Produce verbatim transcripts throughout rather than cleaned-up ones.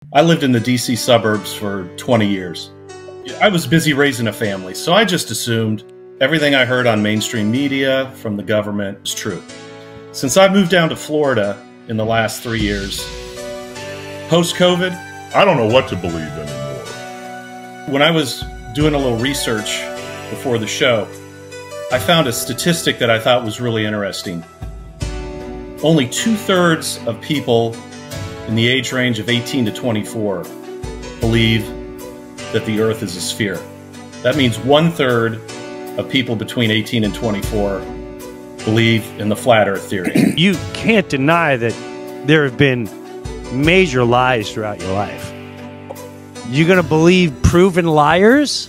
I lived in the D C suburbs for twenty years. I was busy raising a family, so I just assumed everything I heard on mainstream media from the government was true. Since I moved down to Florida in the last three years, post-COVID, I don't know what to believe anymore. When I was doing a little research before the show, I found a statistic that I thought was really interesting. Only two-thirds of people in the age range of eighteen to twenty-four believe that the Earth is a sphere. That means one-third of people between eighteen and twenty-four believe in the flat Earth theory. You can't deny that there have been major lies throughout your life. You're going to believe proven liars?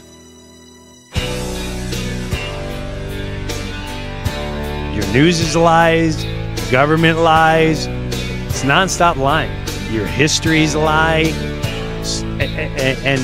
Your news is lies, government lies, it's nonstop lying. Your history's a lie, and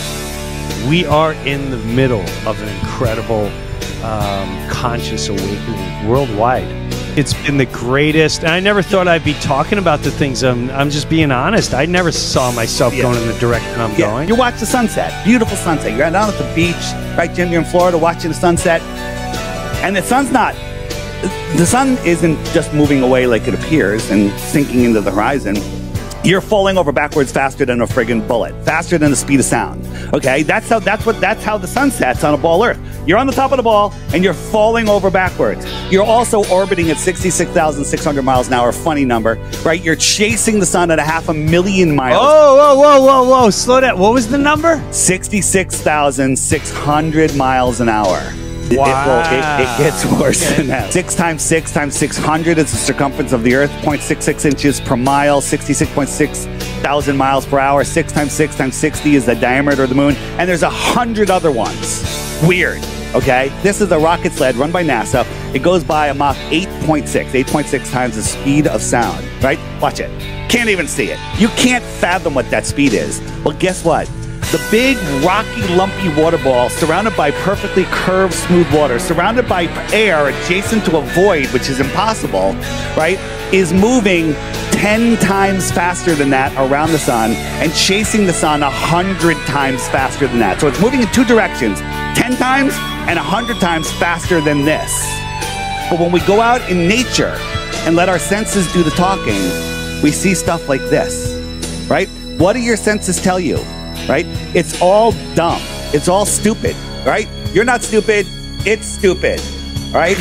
we are in the middle of an incredible um, conscious awakening worldwide. It's been the greatest, and I never thought I'd be talking about the things. I'm, I'm just being honest. I never saw myself yeah. going in the direction I'm yeah. going. You watch the sunset, beautiful sunset. You're down at the beach, right, Jim? You're in Florida watching the sunset, and the sun's not. The sun isn't just moving away like it appears and sinking into the horizon. You're falling over backwards faster than a friggin' bullet, faster than the speed of sound. Okay, that's how that's what that's how the sun sets on a ball Earth. You're on the top of the ball and you're falling over backwards. You're also orbiting at sixty-six thousand six hundred miles an hour, funny number, right? You're chasing the sun at a half a million miles. Oh, whoa, whoa, whoa, whoa! Slow down. What was the number? sixty-six thousand six hundred miles an hour. Wow. It, will, it, it gets worse okay. than that. Six times six times six hundred is the circumference of the Earth, zero point six six inches per mile, sixty-six point six thousand miles per hour. Six times six times sixty is the diameter of the moon. And there's a hundred other ones. Weird, okay? This is a rocket sled run by NASA. It goes by a Mach eight point six, eight point six times the speed of sound, right? Watch it. Can't even see it. You can't fathom what that speed is. Well, guess what? The big, rocky, lumpy water ball, surrounded by perfectly curved, smooth water, surrounded by air adjacent to a void, which is impossible, right, is moving ten times faster than that around the sun and chasing the sun one hundred times faster than that. So it's moving in two directions, ten times and one hundred times faster than this. But when we go out in nature and let our senses do the talking, we see stuff like this, right? What do your senses tell you? Right? It's all dumb. It's all stupid, right? You're not stupid. It's stupid, right?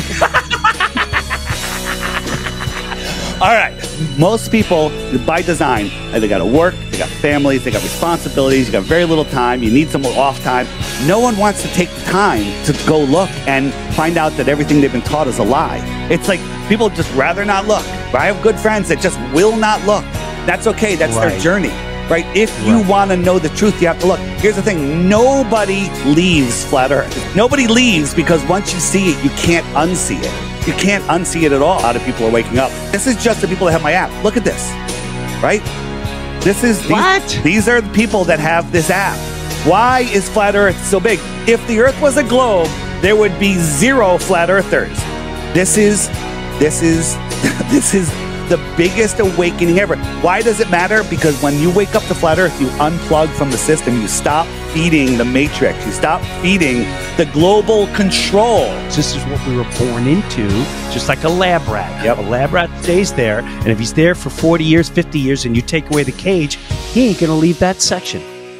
All right. Most people, by design, they got to work, they got families, they got responsibilities, you got very little time, you need some off time. No one wants to take the time to go look and find out that everything they've been taught is a lie. It's like people just rather not look. I have good friends that just will not look. That's okay. That's right. Their journey. Right? If you right. want to know the truth, you have to look. Here's the thing. Nobody leaves flat Earth. Nobody leaves because once you see it, you can't unsee it. You can't unsee it at all. A lot of people are waking up. This is just the people that have my app. Look at this. Right? This is these, what? These are the people that have this app. Why is flat Earth so big? If the Earth was a globe, there would be zero flat Earthers. This is, this is, this is the biggest awakening ever. Why does it matter? Because when you wake up to flat Earth, you unplug from the system. You stop feeding the matrix. You stop feeding the global control. This is what we were born into, just like a lab rat. Yep. A lab rat stays there, and if he's there for forty years, fifty years, and you take away the cage, he ain't going to leave that section.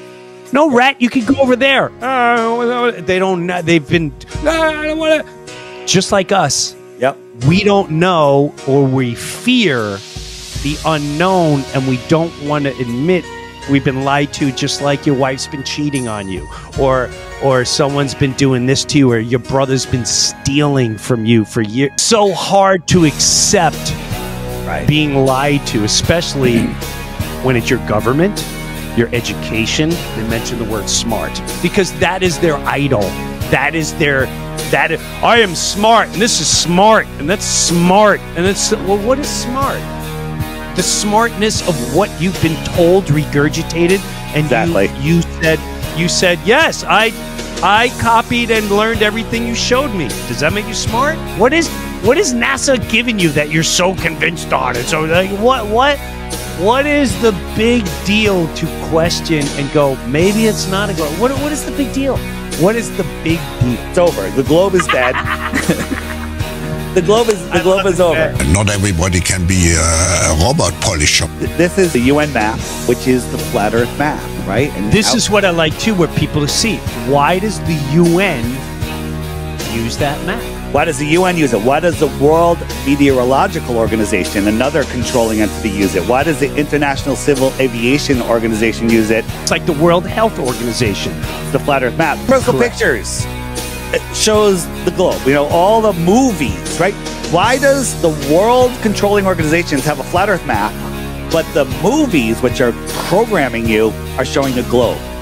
No, rat, you can go over there. Uh, they don't, they've been, uh, I don't want to. Just like us. Yep. We don't know, or we fear the unknown, and we don't want to admit we've been lied to, just like your wife's been cheating on you, or or someone's been doing this to you, or your brother's been stealing from you for years. So hard to accept right. being lied to, especially when it's your government, your education. They mention the word smart because that is their idol. That is their that is, I am smart, and this is smart, and that's smart, and that's, well, what is smart? The smartness of what you've been told, regurgitated, and exactly. you, you said, you said, yes, I, I copied and learned everything you showed me. Does that make you smart? What is, what is NASA giving you that you're so convinced on it? So, like, what, what? What is the big deal to question and go, maybe it's not a globe? What, what is the big deal? What is the big deal? It's over. The globe is dead. the globe is the globe is over. Not everybody can be a robot polisher. This is the U N map, which is the flat Earth map, right? And this out- is what I like too, where people see. Why does the U N use that map? Why does the U N use it? Why does the World Meteorological Organization, another controlling entity, use it? Why does the International Civil Aviation Organization use it? It's like the World Health Organization. The flat Earth map. Crystal Pictures. It shows the globe. You know, all the movies, right? Why does the world controlling organizations have a flat Earth map, but the movies, which are programming you, are showing the globe?